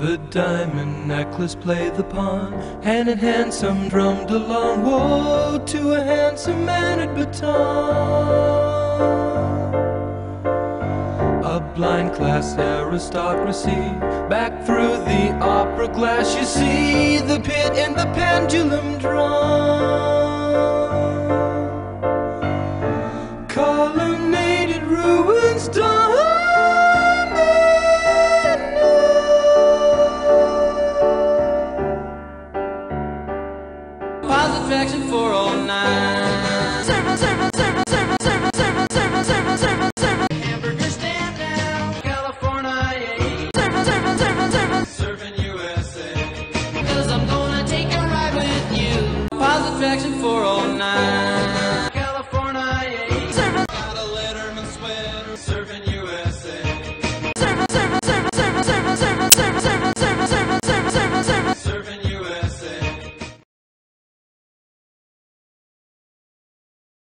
The diamond necklace played the pawn, hand in hand some drummed along. Woe to a handsome man at baton. A blind class aristocracy, back through the opera glass you see the pit and the pendulum drum. Call